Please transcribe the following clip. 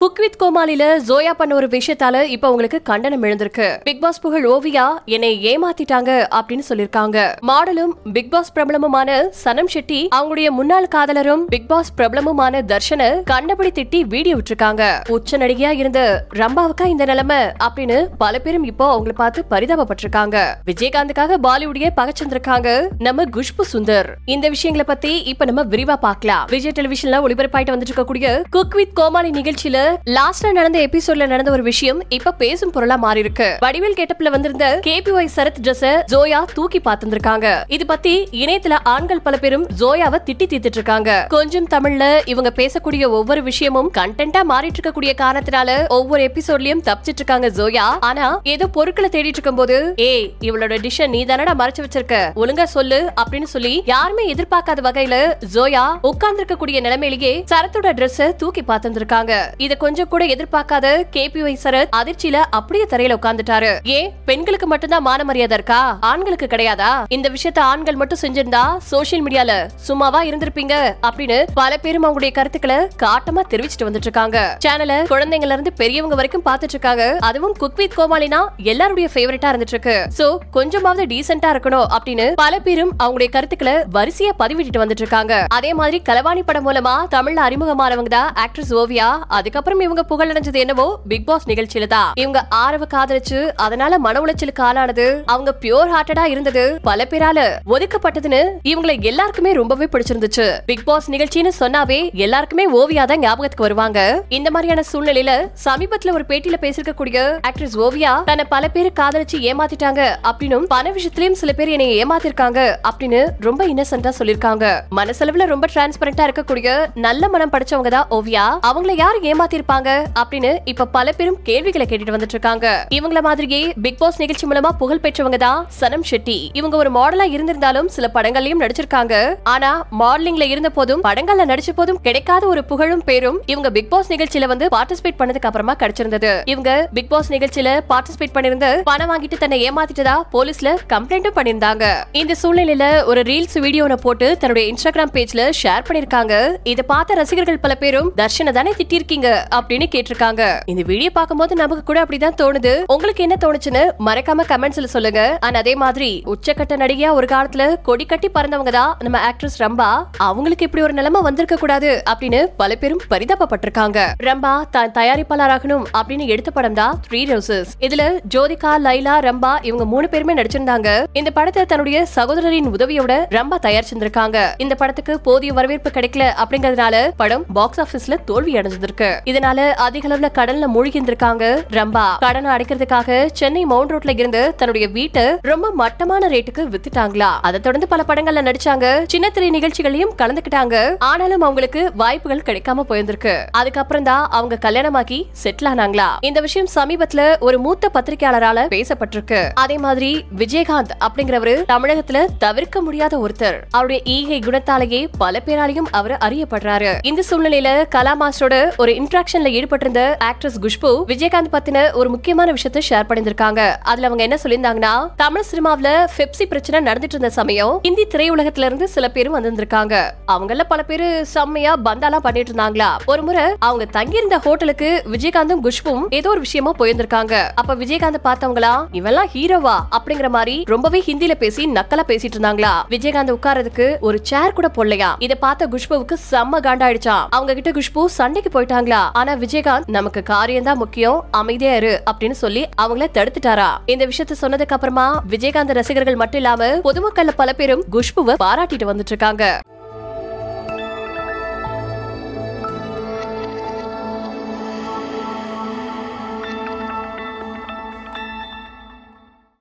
Cook with கோமாளில Joya பண்ண ஒரு விஷயத்தால இப்ப உங்களுக்கு கண்டனம் எழுந்திருக்கு. பிக் பாஸ் புகழ் ஓவியா என்னை ஏமாத்திட்டாங்க அப்படின்னு சொல்லிருக்காங்க. மாடலும் பிக் பாஸ் பிரபலமுமான சனம் ஷெட்டி அவங்களுடைய முன்னாள் காதலரும் பிக் பாஸ் பிரபலமுமான தர்ஷனை கண்டபடி திட்டி வீடியோ விட்டுருக்காங்க. உச்ச நடிகையா இருந்த ரம்பாவுக்கா இந்த நிலைமை அப்படின்னு பல பேரும் இப்போ அவங்களை பார்த்து பரிதாபப்பட்டிருக்காங்க. விஜயகாந்துக்காக பாலிவுட்டையே பகச்சிருந்திருக்காங்க நம்ம குஷ்பு சுந்தர். இந்த விஷயங்களை பத்தி இப்ப நம்ம விரிவா பார்க்கலாம். விஜய் டெலிவிஷன்ல ஒளிபரப்பாயிட்டு வந்துட்டு இருக்கக்கூடிய குக் வித் கோமாளி நிகழ்ச்சியில லாஸ்டா நடந்த எபிசோட்ல நடந்த ஒரு விஷயம் இப்ப பேசும் பொருளா மாறி இருக்கு. வடிவேல் கெட்டப்ல வந்திருந்த கேபிஒய் சரத் ட்ரெஸ் ஜோயா தூக்கி பார்த்திருக்காங்க. இது பத்தி இணையத்துல ஆண்கள் பல பேரும் ஜோயாவை திட்டி தீர்த்துட்டு இருக்காங்க. கொஞ்சம் தமிழ்ல இவங்க பேசக்கூடிய ஒவ்வொரு விஷயமும் கண்டென்ட்டா மாறிட்டு இருக்கக்கூடிய காரணத்தினால ஒவ்வொரு எபிசோட்லயும் தப்பிச்சிட்டு இருக்காங்க ஜோயா. ஆனா ஏதோ பொருட்களை தேடிட்டு இருக்கும் போது இவளோட டிஷ் நீ தானடா மறைச்சு வச்சிருக்க, ஒழுங்கா சொல்லு அப்படின்னு சொல்லி யாருமே எதிர்பார்க்காத வகையில ஜோயா உட்கார்ந்து இருக்கக்கூடிய நிலைமையிலேயே சரத்தோட ட்ரெஸ் தூக்கி பார்த்திருக்காங்க. இத கொஞ்சம் கூட எதிர்பார்க்காத கேபிஒய் சரத் அதிர்ச்சியில அப்படியே தரையில உட்கார்ந்துட்டாரு. பெண்களுக்கு மட்டும்தான் மான மரியாதை இருக்கா, ஆண்களுக்கு கிடையாதா? இந்த விஷயத்த ஆண்கள் மட்டும் செஞ்சிருந்தா சோசியல் மீடியால சும்மாவா இருந்திருப்பீங்க அப்படின்னு பல பேரும் அவங்களுடைய கருத்துக்களை காட்டமா தெரிவிச்சுட்டு வந்துட்டு இருக்காங்க. சேனல குழந்தைங்கல இருந்து பெரியவங்க வரைக்கும் பாத்துட்டு இருக்காங்க. அதுவும் குக் வித் கோமாளினா எல்லாருடைய ஃபேவரட்டா இருந்துட்டு இருக்கு. சோ கொஞ்சமாவது டீசென்ட்டா இருக்கணும் அப்படின்னு பல பேரும் அவங்களுடைய கருத்துக்களை வரிசையா பதிவிட்டு வந்துட்டு இருக்காங்க. அதே மாதிரி கலவாணி படம் மூலமா தமிழ்ல அறிமுகமானவங்க தான் ஆக்ட்ரஸ் ஓவியா. அதுக்கப்புறம் இவங்க புகழடைஞ்சது என்னவோ பிக் பாஸ் நிகழ்ச்சியில தான். இவங்க ஆரவ காதலிச்சு அதனால மன உளைச்சலுக்கு ஆளானது, அவங்க பியூர் ஹார்ட்டடா இருந்தது பல பேரால ஒதுக்கப்பட்டதுன்னு இவங்களை எல்லாருக்குமே ரொம்பவே பிடிச்சிருந்துச்சு. பிக் பாஸ் நிகழ்ச்சின்னு சொன்னாவே எல்லாருக்குமே ஓவியா தான் ஞாபகத்துக்கு வருவாங்க. இந்த மாதிரியான சூழ்நிலையில சமீபத்துல ஒரு பேட்டியில பேசிருக்கக்கூடிய ஆக்ட்ரஸ் ஓவியா தன்னை பல பேர் காதலிச்சு ஏமாத்திட்டாங்க அப்படின்னும் பண விஷயத்திலயும் சில பேர் என்னை ஏமாத்திருக்காங்க அப்படின்னு ரொம்ப இன்னசென்ட்டா சொல்லிருக்காங்க. மனசளவுல ரொம்ப டிரான்ஸ்பரண்டா இருக்கக்கூடிய நல்ல மனம் படைச்சவங்க தான் ஓவியா. அவங்கள யாரு ஏமாத்திருப்பாங்க அப்படின்னு இப்ப பல பேரும் கேள்விகளை கேட்டுட்டு வந்துட்டு இருக்காங்க. இவங்கள மாதிரியே பிக் பாஸ் நிகழ்ச்சி மூலமா புகழ் பெற்றவங்க தான் சனம் ஷெட்டி. இவங்க ஒரு மாடலா இருந்திருந்தாலும் சில படங்கள்லயும் நடிச்சிருக்காங்க. ஆனா மாடலிங்ல இருந்த போதும் படங்கள்ல நடிச்ச போதும் கிடைக்காத ஒரு புகழும் பேரும் இவங்க பிக் பாஸ் நிகழ்ச்சியில வந்து பார்ட்டிசிபேட் பண்ணதுக்கு அப்புறமா கிடைச்சிருந்தது. இவங்க பிக் பாஸ் நிகழ்ச்சியில பார்ட்டிசிபேட் பண்ணிருந்த பணம் வாங்கிட்டு தன்னை ஏமாத்திட்டதா போலீஸ்ல கம்ப்ளைண்டும் பண்ணிருந்தாங்க. இந்த சூழ்நிலையில ஒரு ரீல்ஸ் வீடியோவை போட்டு தன்னுடைய இன்ஸ்டாகிராம் பேஜ்ல ஷேர் பண்ணிருக்காங்க. இத பார்த்த ரசிகர்கள் பல பேரும் தர்ஷனை தானே திட்டிருக்கீங்க அப்படின்னு கேட்டிருக்காங்க. இந்த வீடியோ பார்க்கும்போது நமக்கு கூட அப்படிதான் தோணுது. உங்களுக்கு என்ன தோணுச்சுன்னு மறக்காம கமெண்ட்ஸ்ல சொல்லுங்க. அதே மாதிரி உச்சக்கட்ட நடிகையா ஒரு காலத்துல கொடி கட்டி பறந்தவங்க தான் நம்ம ஆக்ட்ரஸ் ரம்பா. அவங்களுக்கு இப்படி ஒரு நிலைமை வந்திருக்க கூடாது அப்படின்னு பல பேரும் பரிதாபப்பட்டிருக்காங்க. ரம்பா தான் தயாரிப்பாளராகணும் அப்படின்னு எடுத்த படம் தான் 3 Roses. இதுல ஜோதிகா, லைலா, ரம்பா இவங்க 3 பேருமே நடிச்சிருந்தாங்க. இந்த படத்தை தன்னுடைய சகோதரரின் உதவியோட ரம்பா தயாரிச்சிருந்திருக்காங்க. இந்த படத்துக்கு போதிய வரவேற்பு கிடைக்கல அப்படிங்கறதுனால படம் பாக்ஸ் ஆபீஸ்ல தோல்வி அடைஞ்சிருக்கு. இதனால அதிக அளவுல கடல்ல மூழ்கி இருந்திருக்காங்க ரம்பா. கடனை அடைக்கிறதுக்காக சென்னை மவுண்ட் ரோட்ல இருந்து தன்னுடைய வீட்டை ரொம்ப மட்டமான ரேட்டுக்கு வித்துட்டாங்களா. அதை தொடர்ந்து பல படங்கள்ல நடிச்சாங்க. சின்ன திரை நிகழ்ச்சிகளையும் கலந்துக்கிட்டாங்க. ஆனாலும் அவங்களுக்கு வாய்ப்புகள் கிடைக்காம போயிருந்திருக்கு. அதுக்கப்புறம் தான் அவங்க கல்யாணமாக்கி செட்டில் ஆனாங்களா. இந்த விஷயம் சமீபத்துல ஒரு மூத்த பத்திரிகையாளரால பேசப்பட்டிருக்கு. அதே மாதிரி விஜயகாந்த் அப்படிங்கிறவரு தமிழகத்துல தவிர்க்க முடியாத ஒருத்தர். அவருடைய ஈகை குணத்தாலேயே பல பேராலையும் அவர் அறியப்படுறாரு. இந்த சூழ்நிலையில கலா மாஸ்டரோட ஒரு இன்டராக்ஷன்ல ஈடுபட்டிருந்த ஆக்ட்ரஸ் குஷ்பு விஜயகாந்த் பத்தின ஒரு முக்கியமான விஷயத்தை ஷேர் பண்ணிருக்காங்க. அதுல அவங்க என்ன சொல்லியிருந்தாங்கன்னா, தமிழ் சினிமாவில பெப்சி பிரச்சனை நடந்துட்டு இருந்த சமயம் ஹிந்தி திரையுலகத்துல இருந்து சில பேரும் வந்திருக்காங்க. அவங்கள பல பேரு செம்மையா பந்தாலாம் பண்ணிட்டு இருந்தாங்களா. ஒரு முறை அவங்க தங்கியிருந்த ஹோட்டலுக்கு விஜயகாந்தும் குஷ்பும் ஏதோ ஒரு விஷயமா போயிருந்திருக்காங்க. அப்ப விஜயகாந்த் பார்த்தவங்களா இவெல்லாம் ஹீரோவா அப்படிங்கிற மாதிரி ரொம்பவே ஹிந்தில பேசி நக்கலா பேசிட்டு இருந்தாங்களா. விஜயகாந்த் உட்கார்றதுக்கு ஒரு சேர் கூட போடலையா. இத பார்த்த குஷ்புவுக்கு செம்ம காண்டாயிடுச்சா. அவங்க கிட்ட குஷ்பு சண்டைக்கு போயிட்டாங்களா. ஆனா விஜயகாந்த் நமக்கு காரியம் தான் முக்கியம், அமைதியா இரு அப்படின்னு சொல்லி அவங்கள தடுத்துட்டாரா. இந்த விஷயத்த சொன்னதுக்கு அப்புறமா விஜயகாந்த் ரசிகர்கள் மட்டும் இல்லாம பொதுமக்கள் பல பேரும் குஷ்புவை பாராட்டிட்டு வந்துட்டு இருக்காங்க.